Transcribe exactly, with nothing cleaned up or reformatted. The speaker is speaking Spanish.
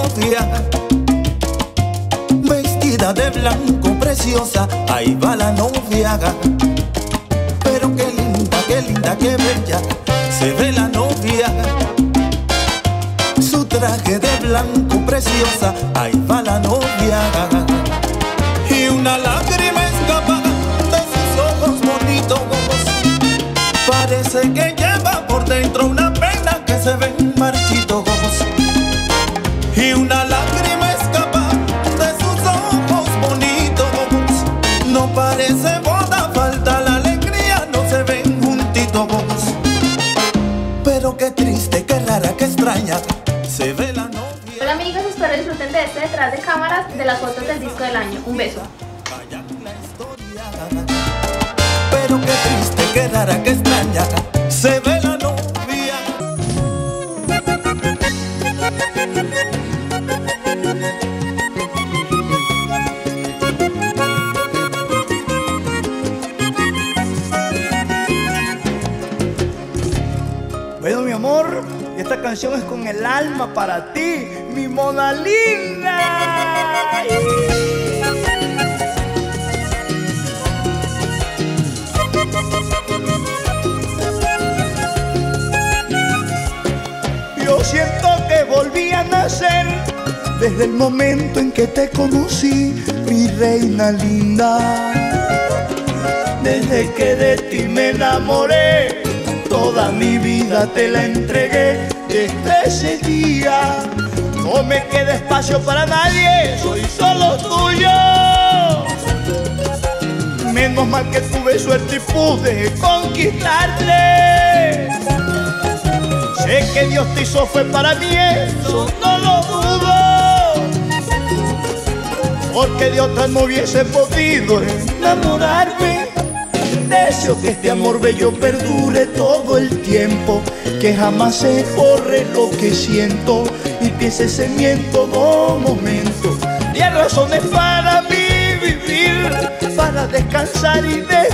novia, vestida de blanco, preciosa, ahí va la novia. Pero qué linda, qué linda, qué bella se ve la novia. Su traje de blanco, preciosa, ahí va la novia. Y una lágrima escapa de sus ojos bonitos, parece que lleva por dentro una pena que se ven marchitos. Y una lágrima escapa de sus ojos bonitos, no parece boda, falta la alegría, no se ven juntitos. Pero qué triste, qué rara, qué extraña se ve la novia. Hola amigos, espero disfruten de este detrás de cámaras de las fotos del disco del año. Un beso. Pero qué triste, qué rara, qué extraña se ve la novia. Bueno, mi amor, esta canción es con el alma para ti, mi mona linda. Yo siento que volví a nacer desde el momento en que te conocí, mi reina linda. Desde que de ti me enamoré, toda mi vida te la entregué. Desde ese día no me queda espacio para nadie, soy solo tuyo. Menos mal que tuve suerte y pude conquistarte. Sé que Dios te hizo fue para mí, eso no lo dudo, porque de otra no hubiese podido enamorarme. Deseo que este amor bello perdure todo el tiempo, que jamás se borre lo que siento y pienses en mí en todo momento. Y hay razones para mí vivir, para descansar y descansar.